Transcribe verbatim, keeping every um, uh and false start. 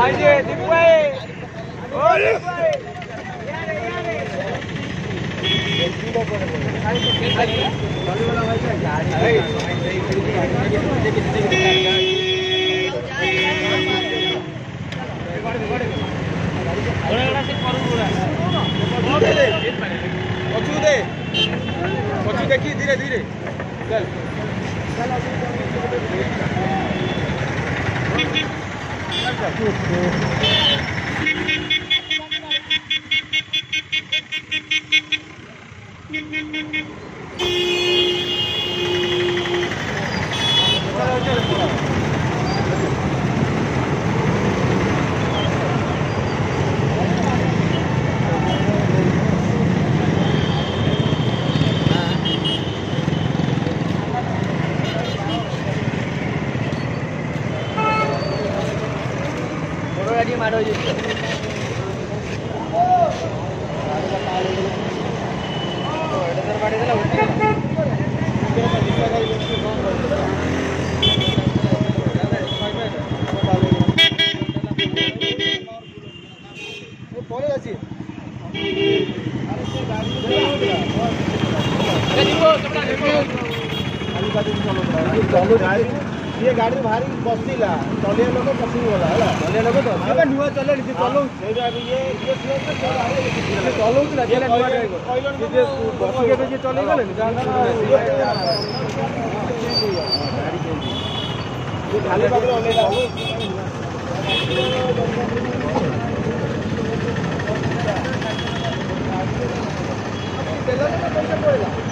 आइए दीपू भाई ओ दीपू भाई पछू दे पछू देखी धीरे धीरे चल गाड़ी मारो जी ये गाड़ी भारी बसला चलिए लोग पसंद होला है चलिए लोग तो अब नुआ चले नहीं चलो अभी ये ये चलो कि ये नुआ ये बस के पे चले गले ये खाली बाबू ओलेला तेल में पैसा पड़ेगा